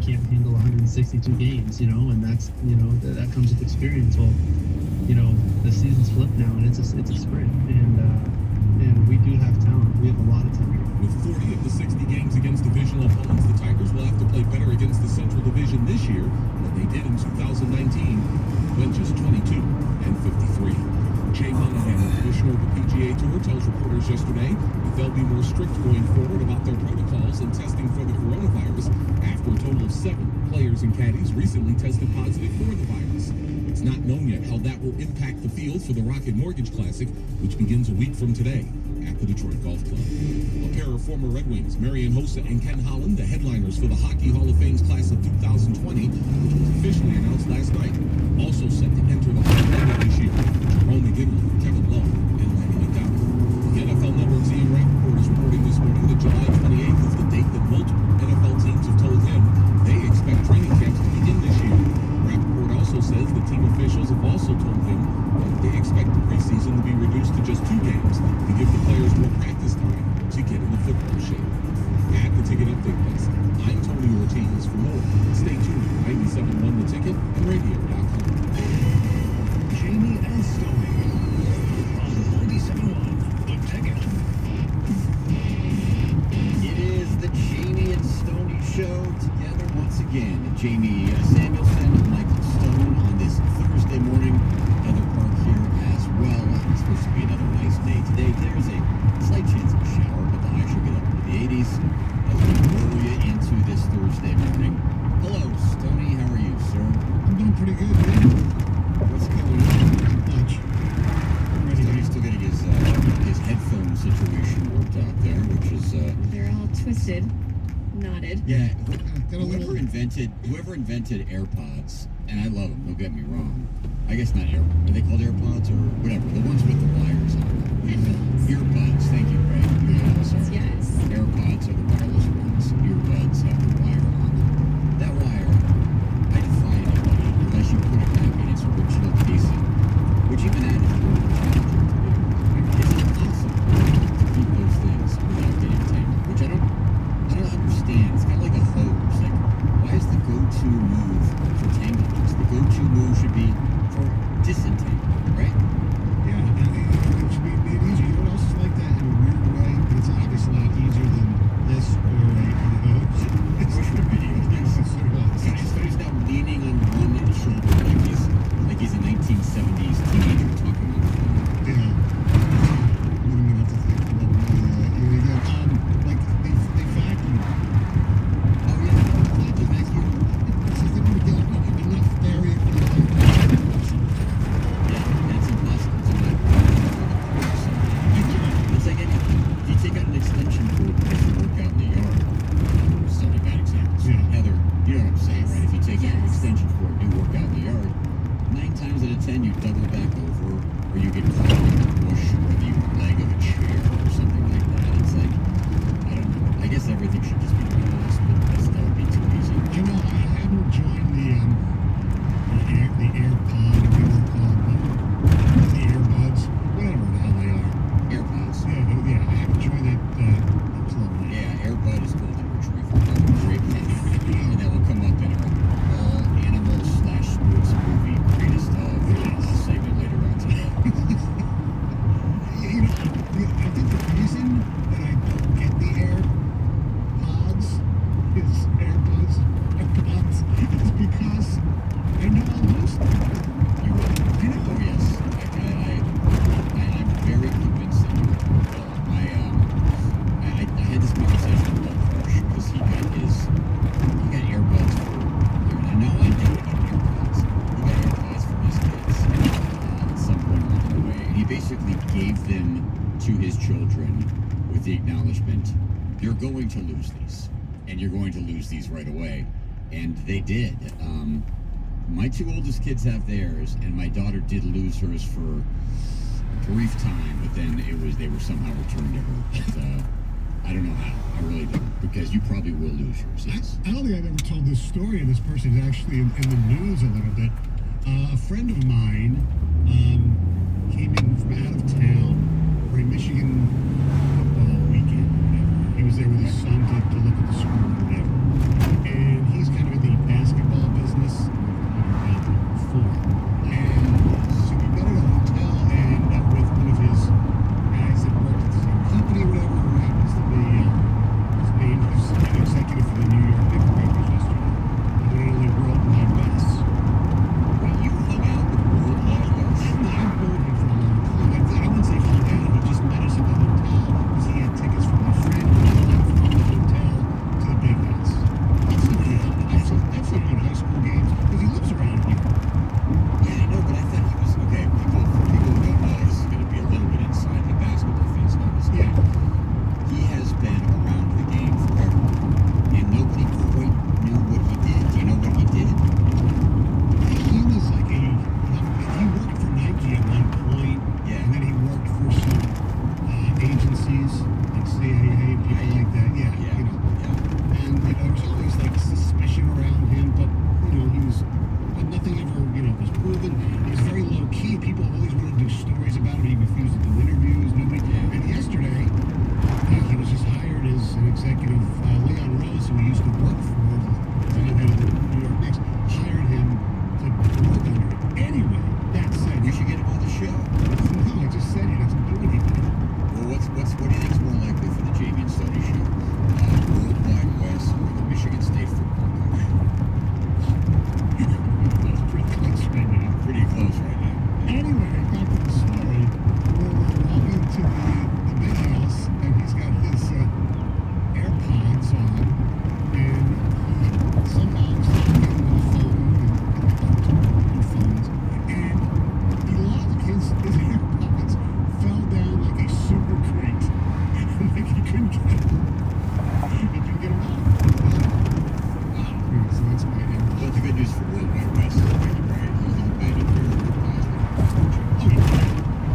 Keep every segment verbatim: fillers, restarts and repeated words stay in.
can't handle one hundred sixty-two games, you know, and that's, you know, th- that comes with experience. Well, you know, the season's flipped now, and it's a, it's a sprint, and uh, and we do have talent. We have a lot of talent. With forty of the sixty games against divisional opponents, the Tigers will have to play better against the Central Division this year than they did in two thousand nineteen, when just twenty-two and fifty-three. Jay Monahan, the commissioner of the P G A Tour, tells reporters yesterday that they'll be more strict going forward about their protocols and testing for the coronavirus after a total of seven players and caddies recently tested positive for the virus. It's not known yet how that will impact the field for the Rocket Mortgage Classic, which begins a week from today at the Detroit Golf Club. A pair of former Red Wings, Marian Hossa and Ken Holland, the headliners for the Hockey Hall of Fame's class of two thousand twenty, which was officially announced last night, also set to enter the Hall of Fame this year. Jerome McGinley, Kevin Love, and Lanny McDowell. The N F L Network's Ian Rappaport is reporting this morning that July twenty-eighth is the date that multiple N F L teams have told him they expect training camps to begin this year. Rappaport also says the team officials have also told him that they expect the preseason to be reduced to just two games to give the players more practice time to get in the football shape. At the Ticket Update Desk, I'm Tony Ortiz. For more, stay tuned to ninety-seven point one The Ticket and radio dot com. Jamie and Stoney on ninety-seven point one The Ticket. It is the Jamie and Stoney Show together once again. Jamie Samuelson and Michael Stone on this Thursday morning. Heather Park here as well. It's supposed to be another nice day today. There's a slight chance of a shower, but the high should get up into the eighties as we roll you into this Thursday morning. Hello, Stoney. How are you, sir? I'm doing pretty good, man. What's going on? Not much. Ready to He's still getting his uh, his headphone situation worked out there, which is uh, They're all twisted, knotted. yeah. Got a little- Whoever invented whoever invented AirPods, and I love them. Don't get me wrong. I guess not Air. Are they called AirPods or whatever? The ones with the wires on them. Headphones. Earbuds. Thank you, Ray. Yeah, sorry. Yes. AirPods are the wireless ones. Earbuds have the wire on them. That wire, I defy anybody unless you put it back in its original casing, which even that is really challenging to do. It's impossible to keep those things without getting tangled, which I don't, I don't understand. It's kind of like a hose. Like, why is the go-to move for tanglements? The go-to move should be for disentanglement, right? Yeah, and it, it should be made easier. You know what else is like that in a weird way? It's obviously a lot easier than this or a, or a hose. I wish we videoed this. It's sort of a- He's he's now leaning on one shoulder like he's like he's a nineteen seventies teenager talking on the phone. Yeah. I'm gonna have to think about my uh, ear again. Um, like they they vacuum. Oh yeah, Not the vacuum. It's just they want to get enough area for the vacuum. yeah, that's impossible to do. It's like anything. If you take out an extension cord because you work out in the yard, this is only bad examples. Yeah. Heather, you know what I'm saying, right? If you take out an Yes. extension cord and you work out in the yard, nine times out of ten you double back over, or you get caught in the bush with the leg of a chair or something like that. It's like, I don't know. I guess everything should just be wireless, but that's, that would be too easy. I know I haven't joined the um the air the AirPod or whatever they're called, but the earbuds, whatever the hell they are. AirPods. Yeah, no, yeah, I haven't joined that uh, that club yet. Yeah, Airbud is golden retriever. Great movie. And that will come up in our all animal slash sports movie greatest of uh, segment later on today. You know, I think the reason that I don't get the AirPods is AirPods, AirPods is because I know I'll lose them. You will. I know. Oh yes. I, I, I, I'm very convinced that you will. My um, I, I I had this conversation with Doug Hirsch because he got his he got earbuds for. And now I know he got earbuds. He got earbuds for his kids uh, at some point along the way, and he basically gave them to his children with the acknowledgement, "You're going to lose these, and you're going to lose these right away," and they did. Um, My two oldest kids have theirs, and my daughter did lose hers for a brief time, but then it was they were somehow returned to her. But uh, I don't know how. I really don't, because you probably will lose yours. Yes. I don't think I've ever told this story, and this person is actually in, in the news a little bit. Uh, a friend of mine um, came in from out of town for a Michigan football weekend or whatever. He was there with his son to, to look at the school or whatever. And he's kind of at executive, uh, Leon Rose, who he used to work for, the head of the New York Knicks, hired him to work under him. Anyway, that said, We should get him on the show. no, I just said he doesn't do anything. Well, what's what's what do you think is more likely for the Jamie and Stoney show? Uh, World Wide West or the Michigan State football coach? That's pretty close right now. Pretty close right now. Anyway, back to the story. We're walking to the, the big house, and he's got his uh, AirPods on, and he somehow is talking on the phone, and two phones, and he lost his, his AirPods, fell down like a super crate, like he couldn't get them. He couldn't get them out. Wow. Yeah, so that's my AirPods. But the good news for World Wide West is right, right? He'll have made it very positive. Oh, yeah.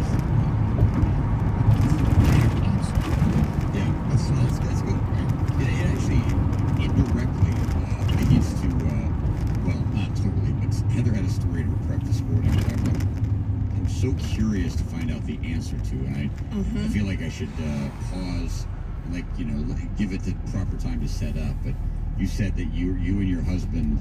Yeah, that's that's, that's good. It, it actually indirectly uh, begins to, uh, well, not totally, but Heather had a story to prep this morning that I'm, I'm so curious to find out the answer to, and I, I feel like I should uh, pause and, like, you know, like, give it the proper time to set up. But you said that you you and your husband,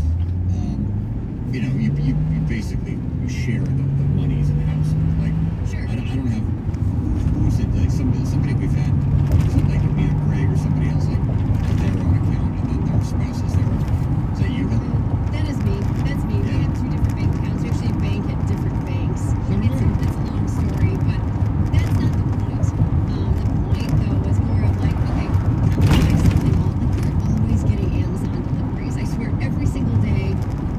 um, you know, you, you, you basically you share the, the monies in the household. Like, Sure. I don't, I don't have. Who was it? Like somebody, somebody we've had. Was it like either Greg or somebody else? Like their own account, and then their spouse is their. Is that you, Heather? That is me. That's me. We Yeah. have two different bank accounts. We actually bank at different banks. It's, it's a long story, but that's not the point. Um, the point, though, was more of like, okay, how can I buy something all? Like, we're always getting Amazon deliveries. I swear, every single day,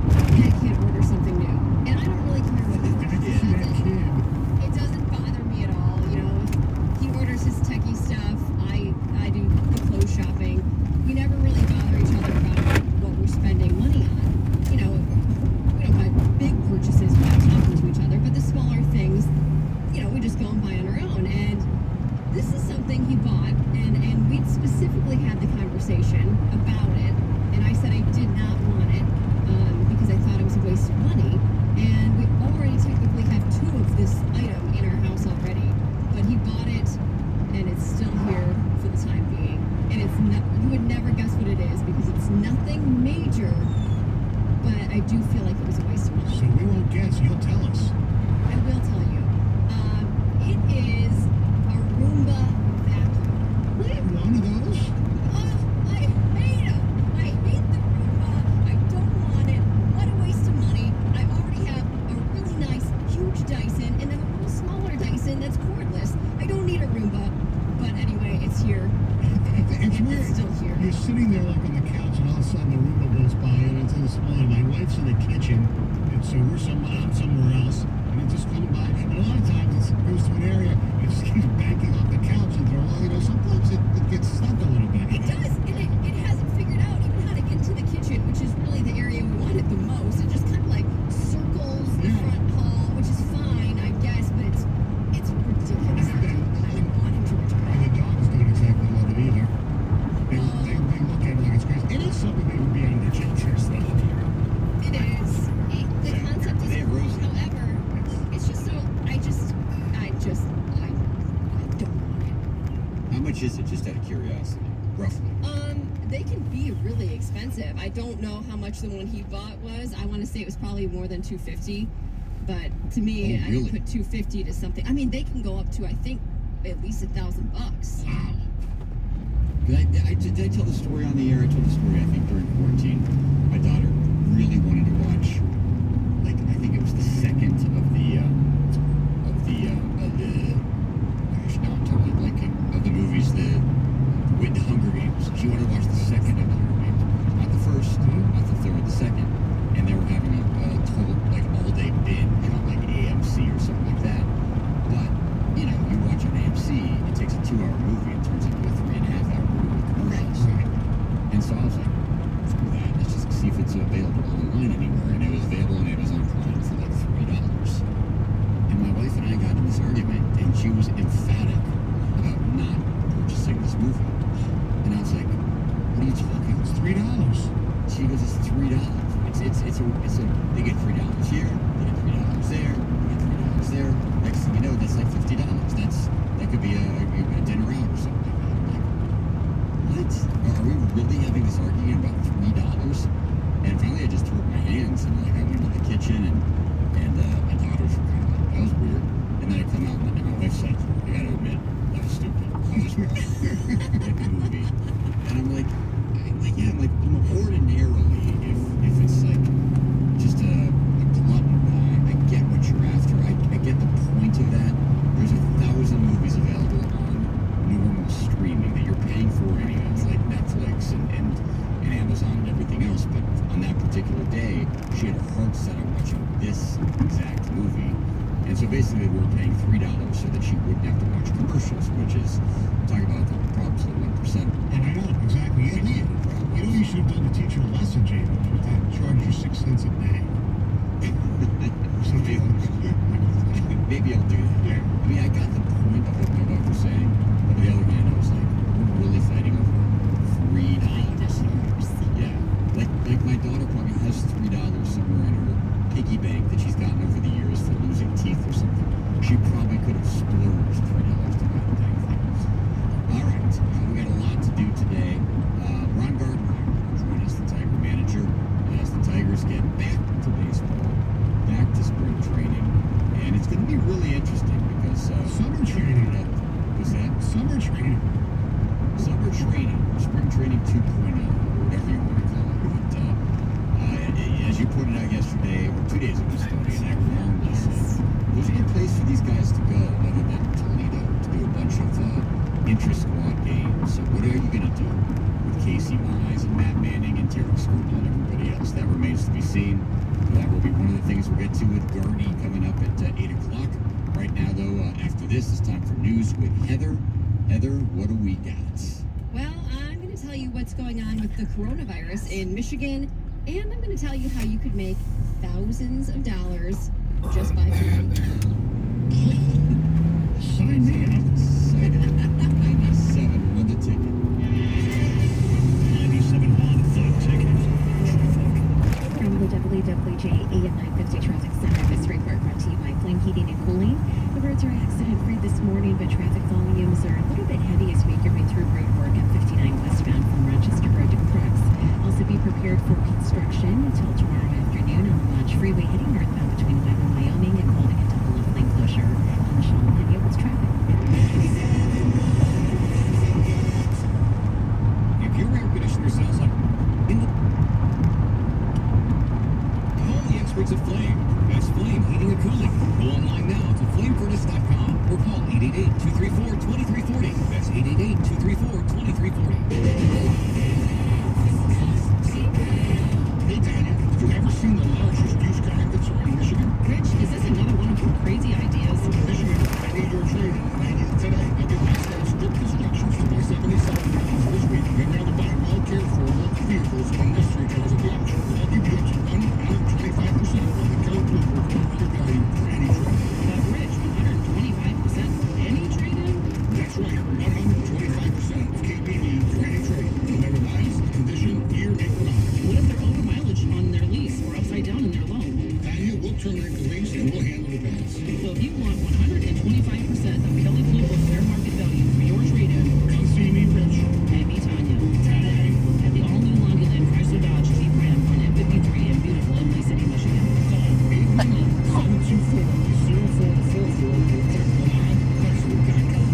I can't order something new. And I don't really care what it is. That kid. It doesn't bother me at all, you know. He orders his techie stuff. I I do the clothes shopping. We never really bother each other about what we're spending money on. You know, we don't buy big purchases without talking to each other, but the smaller things, you know, we just go and buy on our own. And this is something he bought, and and we specifically had the conversation about it. And I said I did not want it um, because I thought it was a waste of money. And we already technically have two of this item in our house already, but he bought it, and it's still here for the time being. And it's not, you would never guess what it is because it's nothing major, but I do feel like it was a waste of money. So we won't guess. You'll tell us. I will tell you. Um, it is a Roomba vacuum. We have one of those. Oh, I hate them. I hate the Roomba. I don't want it. What a waste of money. I already have a really nice, huge Dyson, and then a little smaller Dyson that's cordless. I don't need a Roomba, but anyway, it's here. It's And weird. it's still here. You're sitting there like on the couch, and all of a sudden the Roomba goes by, and it's in the small. My wife's in the kitchen, and so we're some, I'm somewhere else, and it just comes by. And a lot of times it goes to an area, and it just keeps banking off the couch, and they're all, you know, sometimes it, it gets stuck a little bit. It does, and it, it hasn't figured out even how to get into the kitchen, which is really the area we want it the most. It just kind of like circles the Yeah. front hall, which is fine, I guess, but it's it's ridiculous. I don't want him to return And it. the dogs don't exactly love it either. They, they, they look at it like it's crazy. It is something that would be on their children's though. It is. It, the Yeah. concept is They have cool, Rosie. however, it's just so, I just, I just, I, I don't want it. How much is it, just out of curiosity, roughly? Um, they can be really expensive. I don't know how much the one he bought was. I want to say it was probably more than two fifty, but to me, Oh, I really? would put two fifty to something. I mean, they can go up to I think at least a thousand bucks. Wow. Did I, I, did I tell the story on the air? I told the story, I think, during quarantine. My daughter really wanted to watch, like, I think it was the second of the, uh, of the, uh, of the, gosh, now I'm totally blanking, of the movies, the, with the Hunger Games. She wanted to watch the second of the Hunger Games. Not the first, not the third, the second. And they were having a, a total, like, all-day binge on, like, A M C or something like that. But, you know, you watch on A M C, it takes a two-hour movie and turns into a three-and-a-half-hour movie with commercials. And so I was like, screw that, let's just see if it's available online anywhere. And it was available on Amazon Prime for like three dollars. And my wife and I got in this argument, and she was emphatic about not purchasing this movie. And I was like, what are you talking about? It's three dollars. She goes, it's three dollars. It's it's it's a it's a they get three dollars here, they get three dollars there, they get three dollars there. Next thing you know, that's like fifty dollars. That's that could be a, a, a dinner out or something like that. I'm like, what? she had her heart set on watching this exact movie. And so basically we were paying three dollars so that she wouldn't have to watch commercials, which is, talking about the problems of the one percent. And I know, exactly. You, you, you know, you should have done to teach her a lesson, Jamie. You have to charge her six cents a day. Or something like that. Maybe I'll do that. Yeah. I mean, I got the point of what my wife was saying. But on the other hand, I was like, we're really fighting over three dollars. Yeah. Like, like my daughter probably has three dollars somewhere in her piggy bank that she's gotten over the years for losing teeth or something. She probably could have splurged three dollars to buy the dang thing. All right. Uh, we got a lot to do today. Uh, Ron Gardner will join us, the Tiger manager, as the Tigers get back to baseball, back to spring training. And it's going to be really interesting because... Uh, Summer training. What's that? Summer training. Summer training, spring training two point oh, or whatever you want to call it. But uh, uh, as you pointed out yesterday, or two days ago, Stoney and I were on this, uh, there's no place for these guys to go other than Toledo to do a bunch of uh, intra-squad games. So what are you going to do with Casey Mize and Matt Manning and Derek Scribble and everybody else? That remains to be seen. That will be one of the things we'll get to with Garney coming up at uh, eight o'clock. Right now, though, uh, after this, it's time for news with Heather. Heather, what do we got? Well, I'm going to tell you what's going on with the coronavirus in Michigan, and I'm going to tell you how you could make thousands of dollars just by flying. Sign me up. ninety-seven won the ticket. ninety-seven won the ticket. From the W W J A M nine fifty Traffic Center, this report brought to you by Flame Heating and Cooling. The roads are accident-free this morning, but traffic volumes are a little bit heavy as we make our way through road work at fifty-nine westbound from Rochester Road to Crooks. Also be prepared for construction until tomorrow afternoon on the Lodge Freeway heading northbound between Wyman, Wyoming and holding a double left lane closure on the Shaw and Yobles traffic. If your air conditioner sounds like in the call the experts at Flame. That's Flame Heating and Cooling. Go online now to flame furnace dot com or call eight eight eight, two three four, two three four zero. That's eight eight eight, two three four, two three four zero. Hey, Tanya, have you ever seen the largest used car inventory in Michigan? Rich, is this another one of your crazy ideas? Michigan, I need your trade. I need it today. I get last night's strict instructions to my seventy-seven vehicles this week. I'd rather buy well cared for work vehicles and mystery cars at the auction. I'll give you up to one hundred twenty-five percent of the current Bloomberg market value for any trade. But Rich, one hundred twenty-five percent any trade-in? That's right, one hundred twenty-five percent of K B V for any trade. No matter miles, condition, year, make, or model. What if they're over mileage on their lease or upside down in their loan? Tanya, we'll terminate the lease and we'll handle the balance. So if you want one hundred twenty-five percent of Kelly Blue Book fair market value for your trade-in, Come see me, Rich. and me, Tanya, today at the all-new Londyland Chrysler Dodge Jeep Ram on M fifty-three in beautiful Emily City, Michigan. Call eight one one, seven two four, zero four four four or check online at chrysler dot com.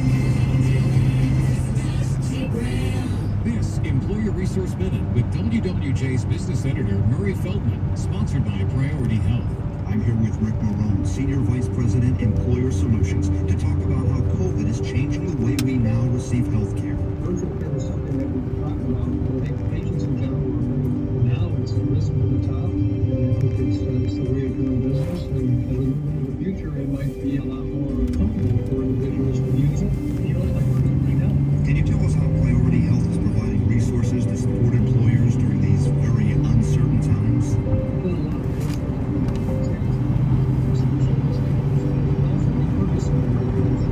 This Employer Resource Minute with W W J's business editor Murray Feldman, sponsored by Priority Health. I'm here with Rick Marone, Senior Vice President, Employer Solutions, to talk about how COVID is changing the way we now receive health care. Virtual care is something that we've been talking about. I think patients in general are now it's the risk to the top, and I think it's, uh, it's the way of doing business. And as we move into the future, it might be a lot more comfortable for individuals to use it. You know, like we're doing right now. Can you tell us how Priority Health is providing resources to support employers during these very uncertain times? There's been a lot of things that we've solutions, and also repurpose some of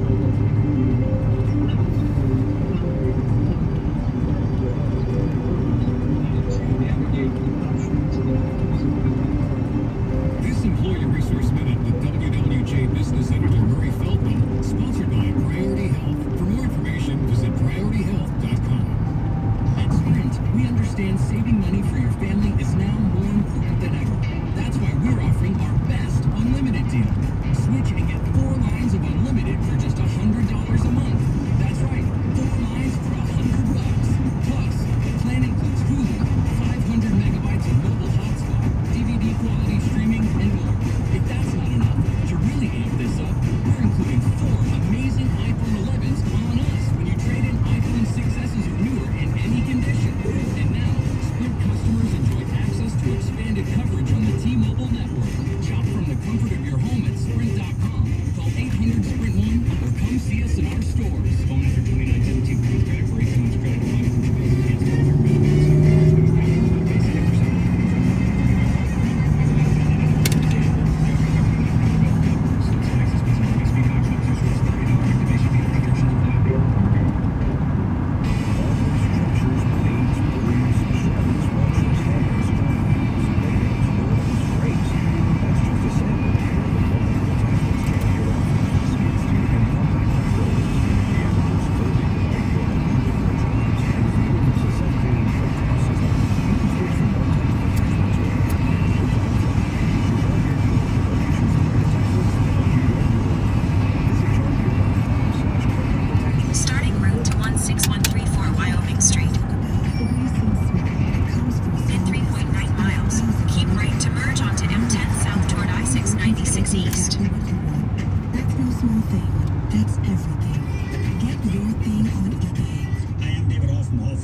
This Employer Resource Minute with W W J business editor Murray Feldman, sponsored by Priority Health. For more information, visit priority health dot com. At Sprint, we understand saving money for your family is now more important than ever. That's why we're offering our best unlimited deal. Switch and get four lines of unlimited for just one hundred dollars a month. That's right, four lines for one hundred bucks. Plus, the plan includes Hulu, five hundred megabytes of mobile hotspot, D V D quality streaming, and more. If that's not enough, to really amp this up, we're including four amazing iPhone elevens on us when you trade in iPhone six S's or newer in any condition. And now, Sprint customers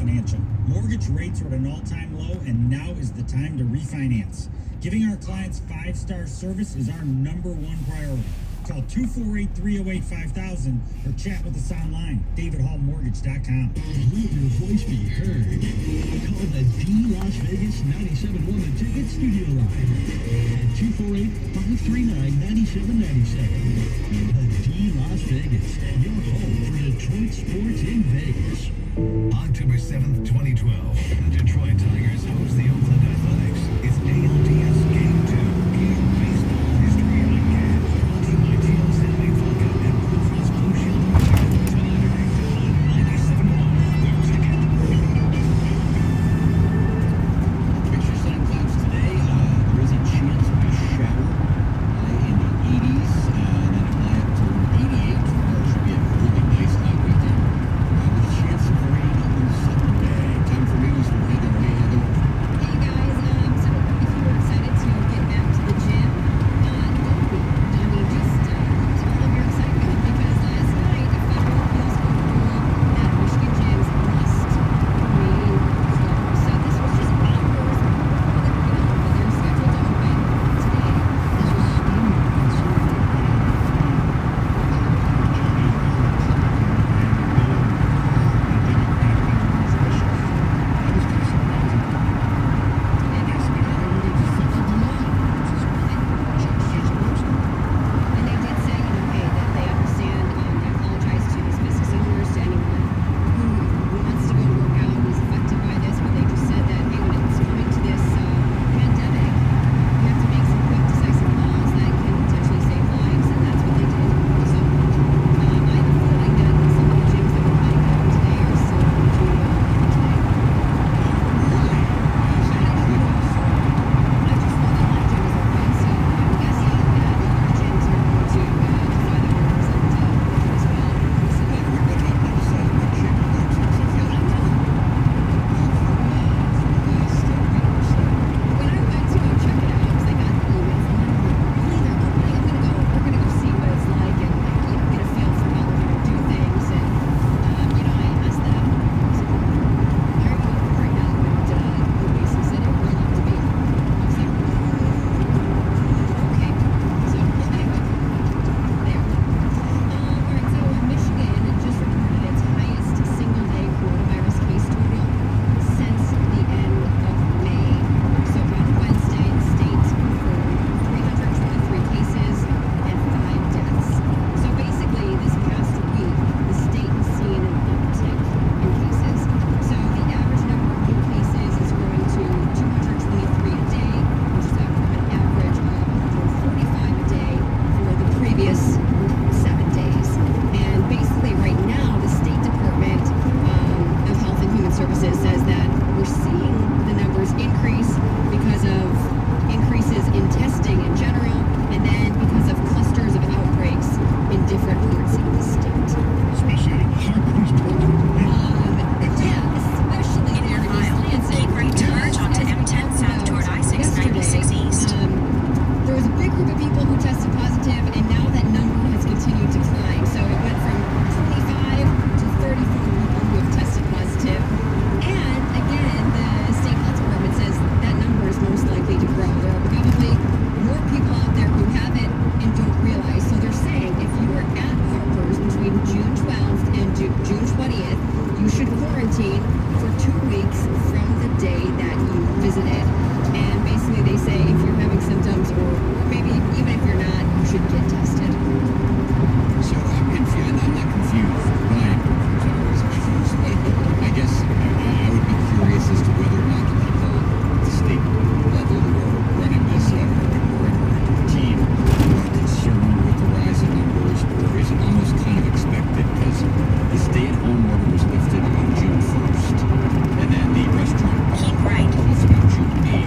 Financial. Mortgage rates are at an all-time low, and now is the time to refinance. Giving our clients five-star service is our number one priority. Call two four eight, three oh eight, five thousand or chat with us online, david hall mortgage dot com. Let your voice be heard. Call the D Las Vegas ninety-seven point one The Ticket studio line at two four eight, five three nine, nine seven nine seven. The D Las Vegas, your home for Detroit sports in Vegas. October seventh, twenty twelve, the Detroit Tigers host the Oakland Athletics. It's A L D S Game two in baseball history again. Brought to you by T L Stanley Vodka and Blue Cross Blue Shield Saturday on ninety-seven point one The Ticket. Picture sun clouds today. Uh, there is a chance of a shower uh, in the eighties, uh, and then a high up to eighty-eight. Tomorrow should be a really nice hot weekend uh, with a chance of rain on Sunday. Time for news from Heather. Hey, Heather. Hey guys, um, so if you were excited to get back to the gym, uh, don't be. I mean, just uh, hold all of your excitement because last night a federal appeals court ruled that Michigan gyms must remain closed. So this was just hours before they were they're scheduled to open today. This was stunning considering And they did say, you know, hey, that they understand. Um, they apologize to these business owners, to anyone who wants to go work out and is affected by this. But they just said that, hey, when it's coming to this uh, pandemic, you have to make some quick, decisive calls that can potentially save lives, and that's what they did. So um, I have a feeling that some of the gyms that were planning on today are still going to uh, open today. I just know that my gym is open, so I'm guessing that other gyms are going to uh, defy the orders and uh, open as well. So, yeah. Everybody emphasized what gym you go to. So if you like to When I went to go check it out, because I got the email from them, really they're opening. I'm gonna go. We're gonna go see what it's like and like, you know, get a feel for how they're gonna do things. And um, you know, I asked them, I said, "Why are you open right now?" And uh, they basically said it would love to be. I was like, okay. So anyway, there. Um, all right. So Michigan just reported its highest single-day coronavirus case total since the end of May. So on Wednesday, the state confirmed three hundred twenty-three cases and five deaths. So basically, this past week, the state has seen an uptick in cases. So the average number of new cases is growing to two hundred twenty-three a day, which is up from an average of one hundred forty-five a day for the previous seven days. And basically, right now, the State Department um, of Health and Human Services says that we're seeing the numbers increase because of increases in testing in general, and then because of clusters of outbreaks in different parts of the state. especially Harper's Um, yeah, especially in East Lansing. Keep right to merge onto As we M ten talked south about toward I six ninety-six yesterday, east. Um, there was a big group of people who tested positive, and now that number has continued to climb. So it went from twenty-five to thirty-four people who have tested positive. And again, the state health department says that number is most likely to grow. There are probably more people out there who have it and don't realize. So they're saying if you were at Harper's between June twelfth and Ju- June twentieth, you should quarantine for two weeks from the day that you visited. And basically they say if you're having symptoms, or, or maybe even if you're not, you should get tested. So I'm confused. I'm not confused. Ryan is always confused. But I guess I, I would be curious as to whether or not the people at the state level who are running this uh, or, or team are concerned with the rise in numbers, or is it almost kind of expected because the stay-at-home order was lifted on June first, and then the restaurant Keep right. lifted on June eighth.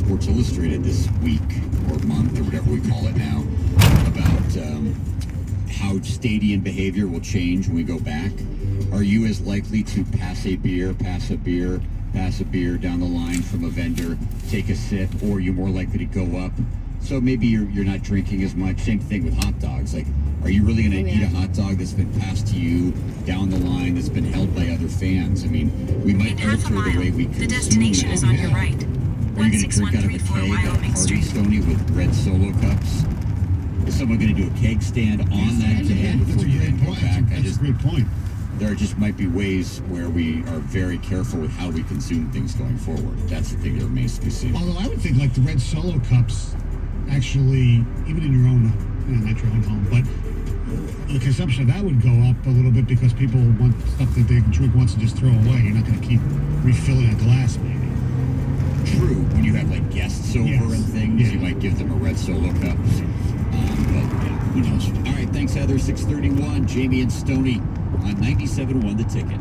Sports Illustrated this week or month or whatever we call it now about um, how stadium behavior will change when we go back. Are you as likely to pass a beer, pass a beer, pass a beer down the line from a vendor, take a sip, or you're more likely to go up? So maybe you're you're not drinking as much. Same thing with hot dogs. Like, are you really going to Oh, yeah. eat a hot dog that's been passed to you down the line, that's been held by other fans? I mean, we might In half a alter the way mile, we the consume destination that. is on your Yeah. right. Are you going to drink out of a one six one three four keg at Wyoming Party Street. Stony with red Solo cups? Is someone going to do a keg stand on that That's a day good- before That's a you great then go point. back? That's, I a, that's just, a great point. there just might be ways where we are very careful with how we consume things going forward. That's the thing that remains to be seen. Although I would think like the red Solo cups, actually, even in your own, you know, not your own home, but the consumption of that would go up a little bit because people want stuff that they drink once and just throw away. You're not going to keep refilling a glass, maybe. True, when you have like guests over Yes. and things, Yeah. you might give them a red Solo cup. Um, but yeah, who knows? All right, thanks, Heather. six thirty-one, Jamie and Stoney on ninety-seven point one The Ticket.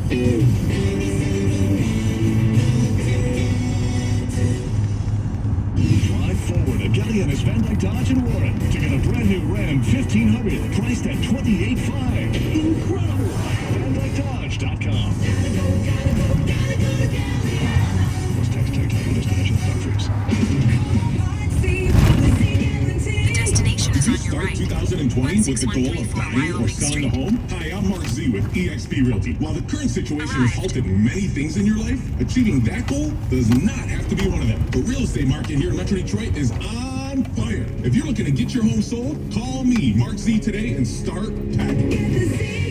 Drive forward to Kelly and his Van Dyke Dodge and Warren to get a brand new Ram fifteen hundred priced at twenty-eight five. Incredible! Van Dyke Dodge dot com. Most tax tag title destination stock freeze. The destination is Did you on your start right. two thousand twenty with the goal of buying or Wyoming selling a Street. home? Hi, I'm Mark Z with E X P Realty. While the current situation has halted many things in your life, achieving that goal does not have to be one of them. The real estate market here in Metro Detroit is on fire. If you're looking to get your home sold, call me, Mark Z, today and start packing.